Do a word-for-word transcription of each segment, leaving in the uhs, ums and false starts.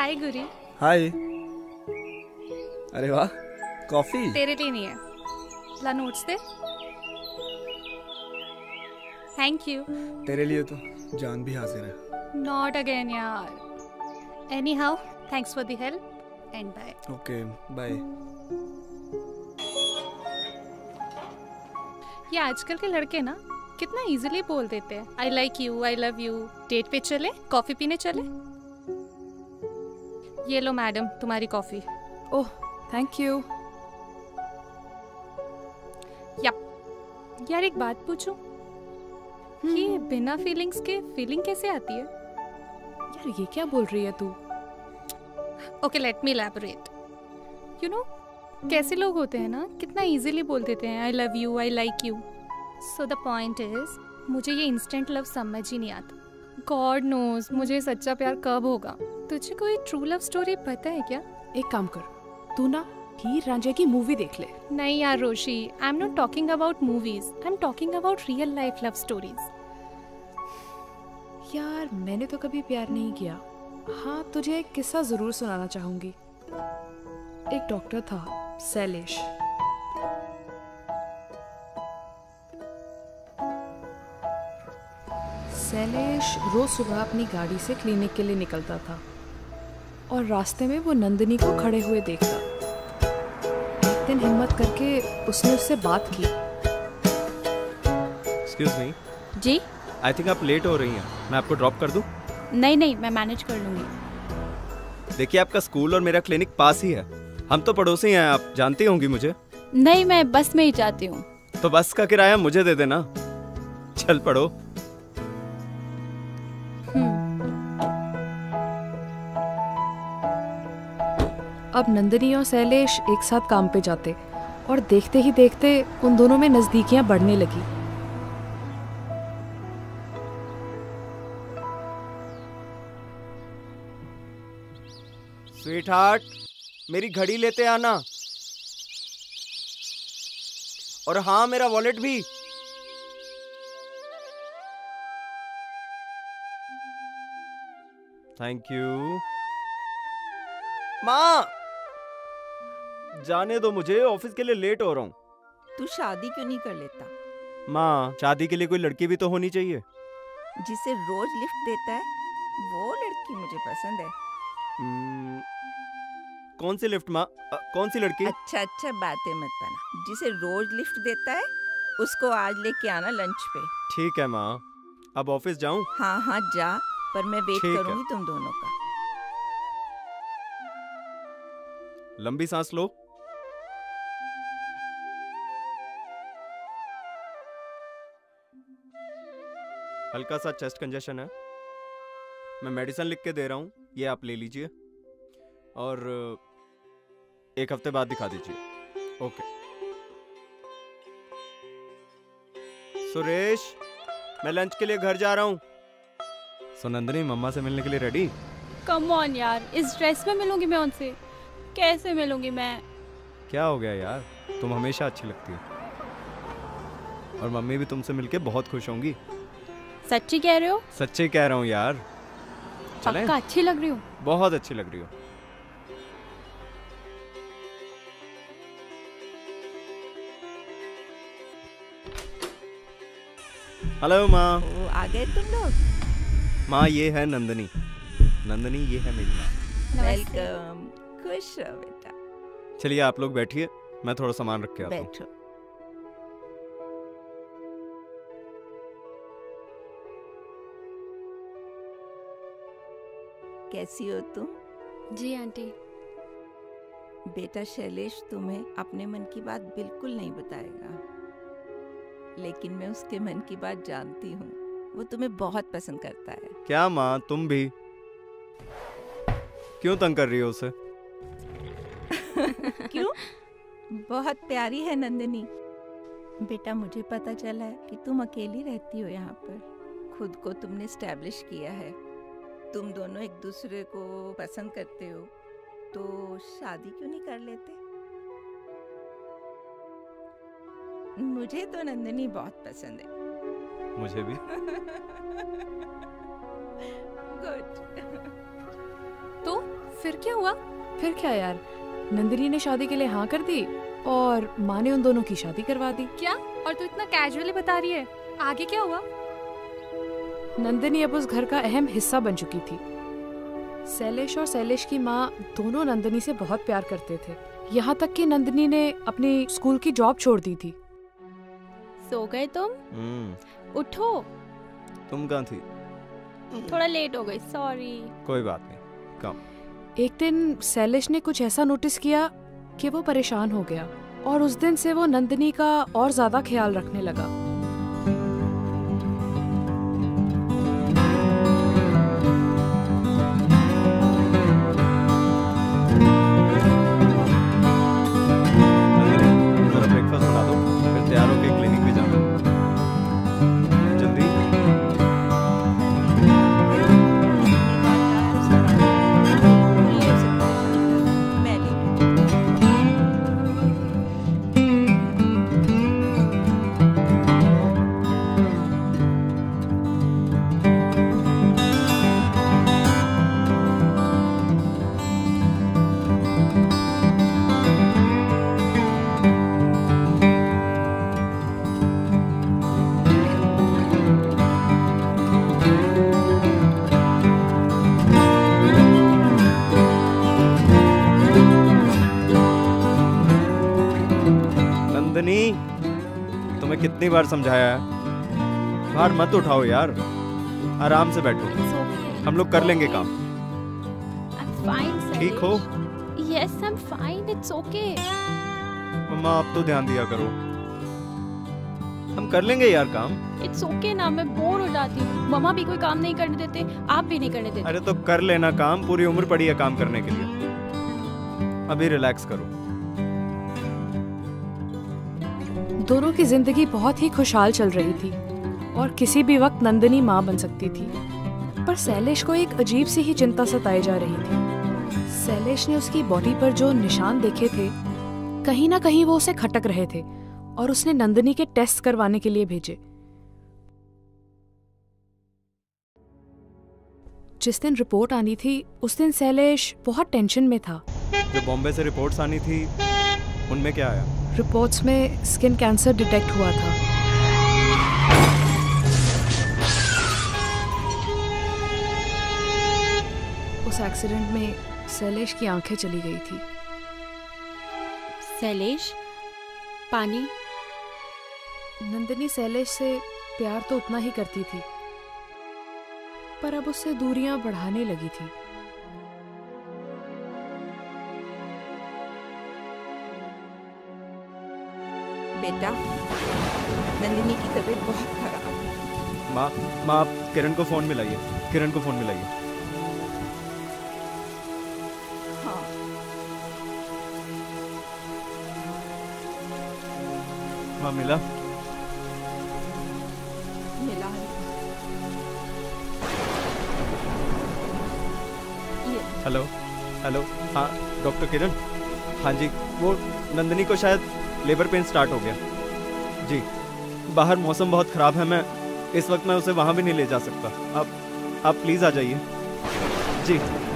हाय गुरी। हाय। अरे वाह, कॉफी तेरे लिए नहीं है, ला नोट्स दे। Thank you. तेरे लिए तो जान भी हाजिर है। नॉट अगेन यार। Anyhow thanks for the help and bye. Okay bye. ये आजकल के लड़के ना कितना इजीली बोल देते हैं I like you, I love you. Date पे चले, कॉफी पीने चले। ये लो मैडम तुम्हारी कॉफी। Oh thank you. यार एक बात पूछूं, ये बिना फीलिंग्स के फीलिंग कैसे आती है? यार ये क्या बोल रही है तू? Okay let me elaborate. You know कैसे लोग होते हैं ना, कितना इजीली बोल देते हैं I love you, I like you. So the point is, मुझे ये इंस्टेंट लव समझ ही नहीं आता। गॉड नोज मुझे सच्चा प्यार कब होगा। तुझे कोई ट्रू लव स्टोरी पता है क्या? एक काम कर, तू ना हीर रांझा की मूवी देख ले। नहीं यार Roshi, I am not talking about movies, I am talking about real life love stories. यार मैंने तो कभी प्यार नहीं किया। हाँ तुझे एक किस्सा जरूर सुनाना चाहूंगी। एक डॉक्टर था शैलेश। शैलेश रोज सुबह अपनी गाड़ी से क्लिनिक के लिए निकलता था और रास्ते में वो नंदिनी को खड़े हुए देखता। एक दिन हिम्मत करके उसने उससे बात की। Excuse me. जी? आई थिंक आप लेट हो रही हैं, मैं आपको ड्रॉप कर दूं? नहीं नहीं, मैं मैनेज कर लूंगी। देखिए आपका स्कूल और मेरा क्लिनिक पास ही है, हम तो पड़ोसी हैं, आप जानती होंगी मुझे। नहीं, मैं बस में ही जाती हूँ। तो बस का किराया मुझे दे देना। चल पड़ो। अब नंदिनी और शैलेश एक साथ काम पे जाते और देखते ही देखते उन दोनों में नजदीकियां बढ़ने लगी। स्वीटहार्ट, मेरी घड़ी लेते आना। और हाँ, मेरा वॉलेट भी। Thank you. माँ, जाने दो मुझे, ऑफिस के लिए लेट हो रहा हूँ। तू शादी क्यों नहीं कर लेता? माँ, शादी के लिए कोई लड़की भी तो होनी चाहिए। जिसे रोज लिफ्ट देता है वो लड़की मुझे पसंद है। hmm, कौन सी लिफ्ट माँ? कौन सी लड़की? अच्छा अच्छा बातें मत बना। जिसे रोज लिफ्ट देता है उसको आज लेके आना लंच पे। ठीक है माँ, अब ऑफिस जाऊँ? हाँ हाँ जा, पर मैं वेट ठीक करूंगी है। तुम दोनों का। लंबी सांस लो। हल्का सा चेस्ट कंजेशन है, मैं मेडिसिन लिख के दे रहा हूँ, ये आप ले लीजिए और एक हफ्ते बाद दिखा दीजिए। ओके। सुरेश, मैं लंच के लिए घर जा रहा हूँ। सो नंदिनी, मम्मा से मिलने के लिए रेडी? कम ऑन यार, इस ड्रेस में मिलूंगी मैं उनसे? कैसे मिलूंगी मैं? क्या हो गया यार, तुम हमेशा अच्छी लगती हो और मम्मी भी तुमसे मिलके बहुत खुश होंगी। सच्ची कह रहे हो? सच्ची कह रहा हूँ यार। चलें? पक्का अच्छी लग रही हो? बहुत अच्छी लग रही हो। हेलो माँ। ओ, आ गए तुम लोग? माँ, ये है नंदिनी। नंदिनी, ये है मेरी माँ। वेलकम। खुश रहो बेटा। चलिए आप लोग बैठिए, मैं थोड़ा सामान रख के आता हूँ। बैठो। कैसी हो तुम? जी आंटी। बेटा शैलेश तुम्हें अपने मन की बात बिल्कुल नहीं बताएगा, लेकिन मैं उसके मन की बात जानती हूँ। वो तुम्हें बहुत पसंद करता है। क्या माँ, तुम भी? क्यों तंग कर रही हो उसे? क्यों? बहुत प्यारी है नंदिनी। बेटा मुझे पता चला है कि तुम अकेली रहती हो यहाँ पर। खुद को तुमने स्टैब्लिश किया है। तुम दोनों एक दूसरे को पसंद करते हो, तो शादी क्यों नहीं कर लेते? मुझे तो नंदिनी बहुत पसंद है। मुझे भी। गुड। तो क्या हुआ? फिर क्या यार, नंदिनी ने शादी के लिए हाँ कर दी और माँ ने उन दोनों की शादी करवा दी। क्या? और तू इतना कैजुअली बता रही है, आगे क्या हुआ? नंदिनी अब उस घर का अहम हिस्सा बन चुकी थी। शैलेश और शैलेश की माँ दोनों नंदिनी से बहुत प्यार करते थे, यहाँ तक कि नंदिनी ने अपनी स्कूल की जॉब छोड़ दी थी। सो गए तुम? हम्म। उठो, तुम कहाँ थी? थोड़ा लेट हो गई, सॉरी। कोई बात नहीं, कम। एक दिन शैलेश ने कुछ ऐसा नोटिस किया कि वो परेशान हो गया और उस दिन से वो नंदिनी का और ज्यादा ख्याल रखने लगा। तुम्हें कितनी बार समझाया है, भार मत उठाओ यार, आराम से बैठो, हम लोग कर लेंगे काम। ठीक हो? Yes, I am fine, it's okay. मम्मा आप तो ध्यान दिया करो, हम कर लेंगे यार काम। इट्स ओके okay ना, मैं बोर हो जाती हूँ, मम्मा भी कोई काम नहीं करने देते, आप भी नहीं करने देते। अरे तो कर लेना काम, पूरी उम्र पड़ी है काम करने के लिए, अभी रिलैक्स करो। दोनों की जिंदगी बहुत ही खुशहाल चल रही थी और किसी भी वक्त नंदिनी माँ बन सकती थी, पर शैलेश को एक अजीब सी ही चिंता सताई जा रही थी। शैलेश ने उसकी बॉडी पर जो निशान देखे थे, कहीं ना कहीं वो उसे खटक रहे थे और उसने नंदिनी के टेस्ट करवाने के लिए भेजे। जिस दिन रिपोर्ट आनी थी उस दिन शैलेश बहुत टेंशन में था। जो बॉम्बे से रिपोर्ट्स आनी थी उनमें क्या आया? रिपोर्ट्स में स्किन कैंसर डिटेक्ट हुआ था। उस एक्सीडेंट में शैलेश की आंखें चली गई थी। शैलेश, पानी। नंदिनी शैलेश से प्यार तो उतना ही करती थी, पर अब उससे दूरियां बढ़ाने लगी थी। बेटा, नंदिनी की तबीयत बहुत खराब है। माँ, माँ आप किरण को फोन मिलाइए, किरण को फोन मिलाइए। हाँ। हाँ मिला? मिला है। ये हेलो, हेलो, हाँ डॉक्टर किरण। हाँ जी, वो नंदिनी को शायद लेबर पेन स्टार्ट हो गया जी। बाहर मौसम बहुत ख़राब है, मैं इस वक्त मैं उसे वहाँ भी नहीं ले जा सकता। आप आप प्लीज़ आ जाइए जी।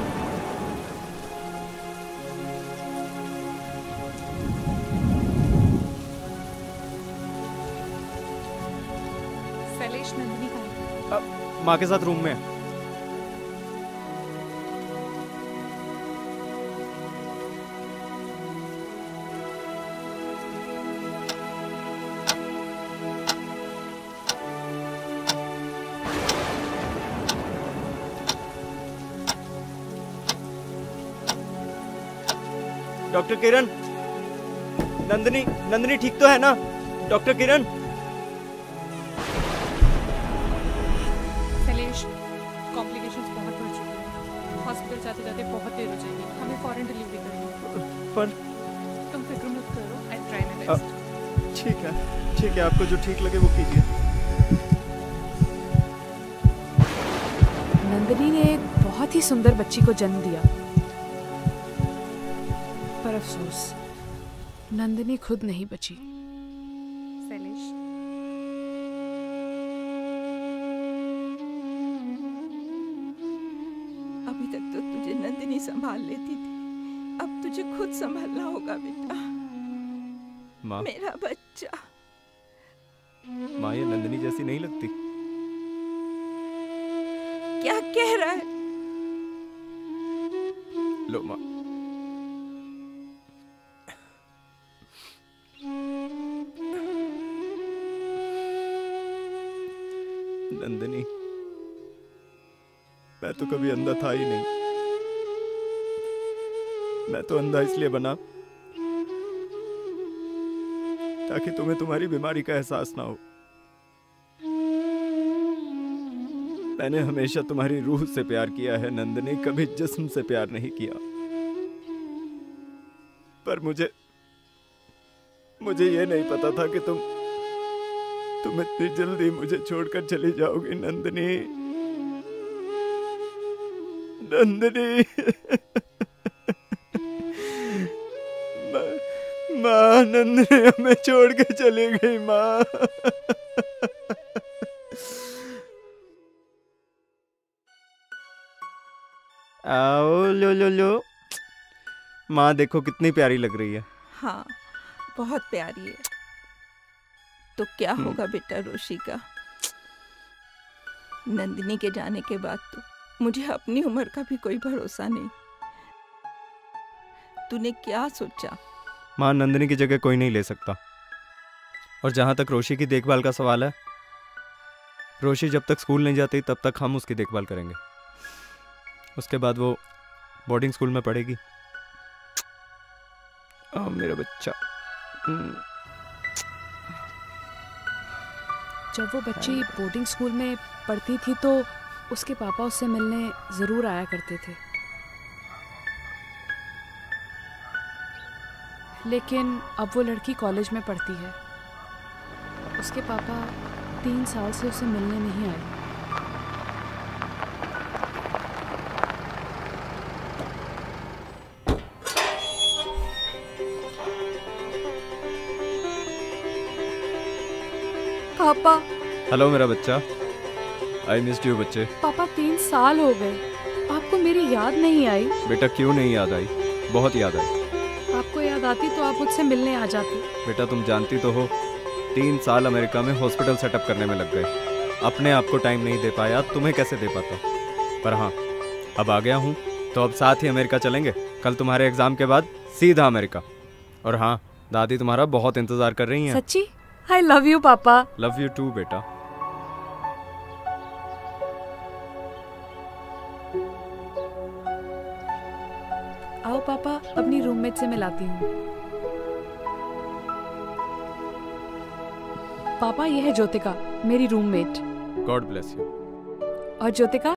शैलेश, नंदिनी कहाँ है? माँ के साथ रूम में है। डॉक्टर किरण, नंदिनी नंदिनी ठीक तो है ना? डॉक्टर किरण। शैलेश, कॉम्प्लिकेशंस बहुत बढ़ चुके हैं, हॉस्पिटल जाते जाते बहुत देर हो जाएगी, हमें फॉरेन डिलीवरी करनी। पर तुम फिक्र मत करो, आई ट्राई माय बेस्ट। ठीक है, ठीक है, आपको जो ठीक लगे वो कीजिए। नंदिनी ने एक बहुत ही सुंदर बच्ची को जन्म दिया, पर अफसोस नंदिनी खुद नहीं बची। शैलेश, अभी तक तो तुझे नंदिनी संभाल लेती थी, अब तुझे खुद संभालना होगा बेटा। माँ, मेरा बच्चा। माँ ये नंदिनी जैसी नहीं लगती। क्या कह रहा है? लो माँ। नंदिनी, मैं तो कभी अंधा था ही नहीं। मैं तो अंधा इसलिए बना ताकि तुम्हें तुम्हारी बीमारी का एहसास ना हो। मैंने हमेशा तुम्हारी रूह से प्यार किया है नंदिनी, कभी जिस्म से प्यार नहीं किया। पर मुझे मुझे ये नहीं पता था कि तुम तुम इतनी जल्दी मुझे छोड़कर चली जाओगी नंदिनी। नंदिनी माँ, नंदिनी हमें छोड़ के चली गई माँ। आओ लो लो लो। माँ देखो कितनी प्यारी लग रही है। हाँ, बहुत प्यारी है। तो क्या होगा बेटा रोशी का? नंदिनी के जाने के बाद तो मुझे अपनी उम्र का भी कोई भरोसा नहीं। तूने क्या सोचा? माँ, नंदिनी की जगह कोई नहीं ले सकता। और जहाँ तक रोशी की देखभाल का सवाल है, रोशी जब तक स्कूल नहीं जाती तब तक हम उसकी देखभाल करेंगे। उसके बाद वो बोर्डिंग स्कूल में पढ़ेगी। आ, मेरा बच्चा। जब वो बच्ची बोर्डिंग स्कूल में पढ़ती थी तो उसके पापा उससे मिलने ज़रूर आया करते थे, लेकिन अब वो लड़की कॉलेज में पढ़ती है। उसके पापा तीन साल से उसे मिलने नहीं आए। पापा। हेलो मेरा बच्चा। आई मिस्ड यू बच्चे। पापा तीन साल हो गए, आपको मेरी याद नहीं आई? बेटा क्यों नहीं याद आई? बहुत याद आई। आपको याद आती तो आप मुझसे मिलने आ जाती। बेटा तुम जानती तो हो, तीन साल अमेरिका में हॉस्पिटल सेटअप करने में लग गए। अपने आप को टाइम नहीं दे पाया, तुम्हें कैसे दे पाता? पर हाँ, अब आ गया हूँ तो अब साथ ही अमेरिका चलेंगे। कल तुम्हारे एग्जाम के बाद सीधा अमेरिका। और हाँ, दादी तुम्हारा बहुत इंतजार कर रही हैं। सच्ची? आई लव यू पापा। लव यू टू बेटा। आओ पापा, अपनी रूममेट से मिलाती हूँ। पापा, यह है ज्योतिका, मेरी रूममेट। God bless you. और ज्योतिका,